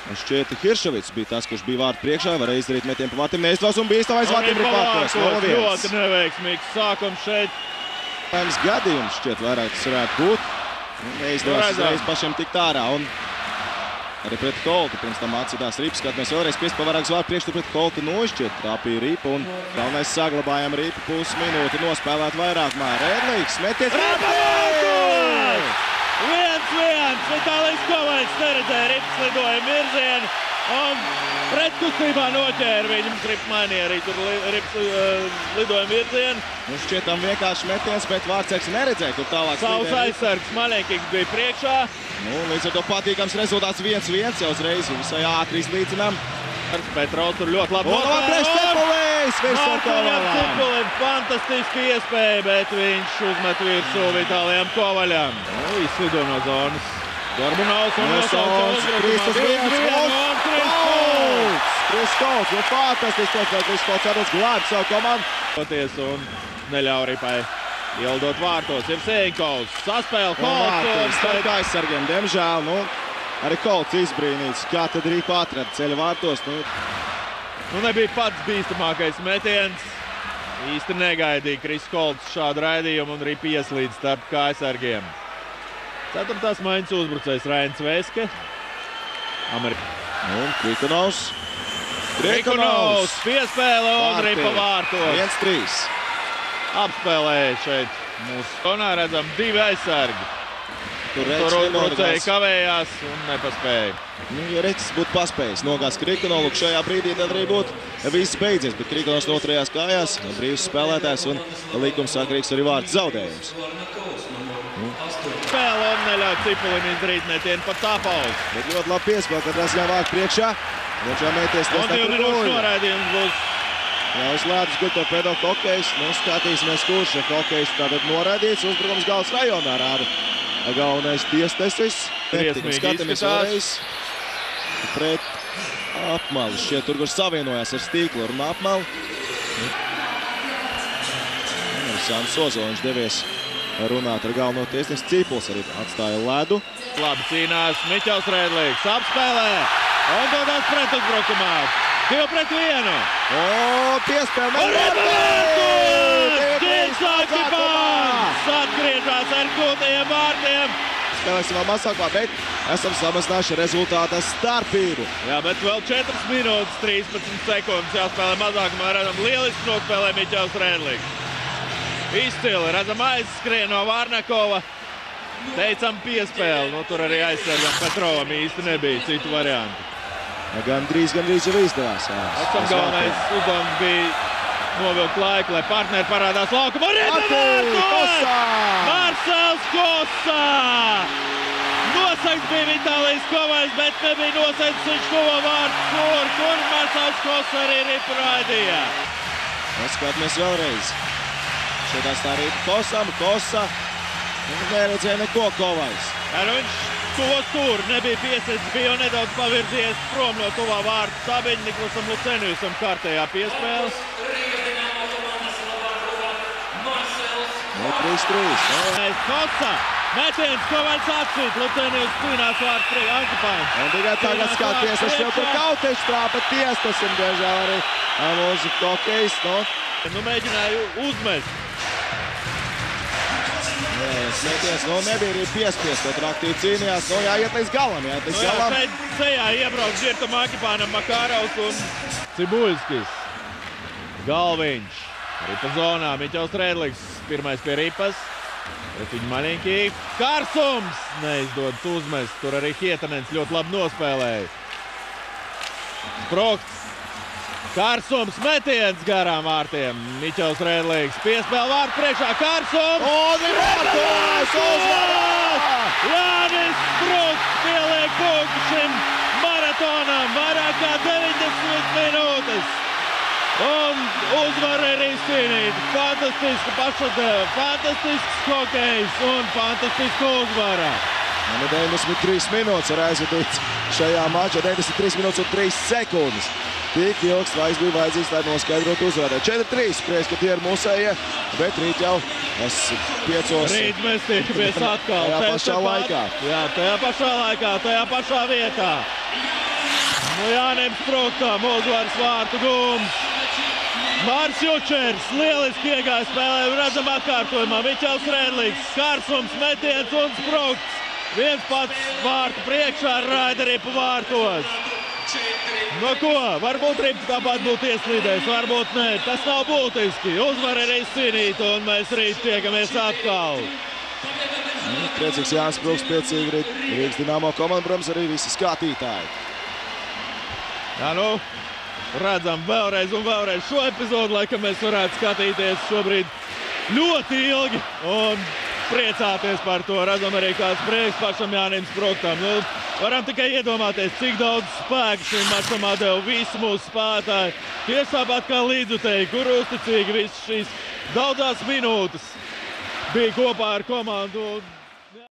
Šķiet, Hirševits bija tas, kurš bija vārtu priekšā, varēja izdarīt metienu pa vatim, neizdevies un bīstamais vatim Ripakos. Ļoti neveiksmīgs sākums šeit. Gadījums šķiet vairāk tas varētu būt. Neizdevās uzreiz pašiem tikt ārā. Un arī pret Koltu pirms tam atcīdās Ripa. Skatāmies vēlreiz piespēl vairāk zvārdu priekšā pret Koltu nošķiet. Trāpīja Ripa un galvenais saglabājam Ripa pusminūti nospēlēt vairākumā. Redlīgs meties. 1-1. Vitālijs Kovaļs neredzēja Ripas lidojumu virzienu un pretkustībā noķēra viņu. Ripa mainīja arī tur Ripas lidojumu virzienu. Šķietam vienkārši metiens, bet Vārtsargs neredzēja, kur tālāk savs aizsargs Maļenkīgs bija priekšā. Līdz ar to patīkams rezultāts 1-1, jau uzreiz visai ātri izlīdzinām. Petrovs tur ļoti labi Cipulim. Fantastiski iespēja, bet viņš uzmet virsū Vitālijam Kovaļam. Izslido no zonas. Gorbunovs un Kris Kolts, jo fantastiski, ka Kris Kolts arī glāb savu komandu. Un neļauj Ripai ieldot vārtos. Ir Sēņkovs, saspēle Kolts. Starp aizsargiem, diemžēl, arī Kolts izbrīnīts, kā tad Ripa atrada ceļa vārtos. Nebija pats bīstamākais metiens. Īsti negaidīja Kris Kolts šādu raidījumu un Ripa ieslīd starp aizsargiem. Ceturtās maiņas uzbrucējs Rains Veske. Krikonovs piespēle un Ripa vārtos. 1-3. Apspēlēja šeit. Mūsu tonā redzam divi aizsargi. Tur uzbrucēji kavējās un nepaspēja. Ja Recis būtu paspējis nogāzt Krikonovu, šajā brīdī tad arī būtu viss beidzies, bet Krikonovs noturējās kājās, brīvs spēlētājs un līkums sakrīgs arī vārds zaudējums. Spēle un neļauj Cipulim izdarīt metienu pa tāpauz. Bet ļoti labi piespēl, kad rasļā vārdu priekšā. Un 2 minūšu noraidījums būs. Jā, uz lēdus guļ torpedo hokejs. Skatīsimies, kurš hokejs tātad noraidīts. Uzbrukums Gals rajonā rāda. Galvenais tiesnesis. Skatāmies vēlreiz pret apmali. Šķiet, tur, kur savienojās ar Stīklu un apmali. Sāns Ozoliņš devies runāt ar galveno tiesnesi. Cipuls arī atstāja ledu. Labi cīnās Miķels Redlīgs. Apspēlē un dodās pretuzbrukumā. 2-1. Piespēle. Ģinsāki Bāns atgriežās ar gūtajiem vārtiem. Spēlēsim vēl mazākā, bet esam samazinājuši rezultāta starpību. Jā, bet vēl 4 minūtes 13 sekundes jāspēlē mazākumā. Redzam, lieliski nospēlē Miķels Redlīgs. Izcili, redzam, aizskrien no Vārnakova. Teicam piespēli. Tur arī aizsargam Petrovam īsti nebija citu variantu. Gandrīz jau izdevās. Esam galvenais uzdevums bija novilkt laiku, lai partneri parādās laukumā. Marcels Kosa! Nosaikts bija Vitālijs Kovaļs, bet nebija nosaikts viņš tuvo vārds, kur Marcels Kosa arī Ripa raidīja. Skatāmies vēlreiz. Šodās tā Ripa Kosam, Kosa neredzēja neko Kovaļs. Viņš tuvos tur, nebija piesaists, bija jau nedaudz pavirzījies prom no tuvā vārta stabiņa Niklasam Luceniusam kārtējā piespēles. 3-3. Kosa, metiens Kovaļs atšķīt, Lucenius cīnās vārds priekš Ankapāns. Un tikai tagad skaties, es jau tur Kautiņš trāpa tiesnesim, diemžēl arī mūsu hokejs. Mēģināju uzmest. Metiens, nebija arī piespiest, kaut aktīvi cīnījās, jāiet līdz galam, Šeit sejā iebrauc Žirtam Ankipānam Makarovs un Cibuļskis. Galviņš, Ripa zonā, Miķels Redlīgs, pirmais pie Ripas. Pret viņu Maļenkīgi. Kārsums! Neizdodas uzmest, tur arī Hietanens ļoti labi nospēlēja. Sprokts. Kārsums, metiens garām vārtiem. Miķels Redlīgs piespēle vārtu priekšā. Kārsums! Un ir vārtos! Uzvarā! Jānis Sprokts pieliek punktu šim maratonam. Vairāk kā 90 minūtes. Un uzvara ir izcīnīta. Fantastisks hokejs un fantastiska uzvara. 93 minūtes ir aizvadīts šajā mačā. 93 minūtes un 3 sekundes. Tik ilgs laiks bija vajadzīgs, lai noskaidrotu uzvarētāju. 4-3, prieks, ka tie ir mūsējie, bet rīt jau 5. Rīt mēs tiekamies atkal. Tajā pašā laikā. Jā, tajā pašā laikā, tajā pašā vietā. No Jānim Spruktam uzvaras vārtu gums. Māris Jučers lieliski iegāja spēlē, redzam atkārtojumā. Miķels Rēdlīgs, Kārsums, metiens un Sprukts. Viens pats vārtu priekšā raida Ripu vārtos. No ko? Varbūt Rips tāpat būtu ieslīdējis, varbūt nē. Tas nav būtiski. Uzvar ir izcīnīta un mēs rīt tiekamies atkal. Priecīgs Jānis Sprukts, priecīgi Rīgas Dinamo komanda, protams, arī visi skatītāji. Jā, nu, redzam vēlreiz un vēlreiz šo epizodu, laikam mēs varētu skatīties šobrīd ļoti ilgi un priecāties par to. Redzam arī kāds prieks pašam Jānim Spruktam. Nu, varam tikai iedomāties, cik daudz spēku šim mačam atdeva visi mūsu spēlētāji. Tieši tāpat kā līdzutēji, kur uzticīgi visas šīs daudzās minūtes bija kopā ar komandu.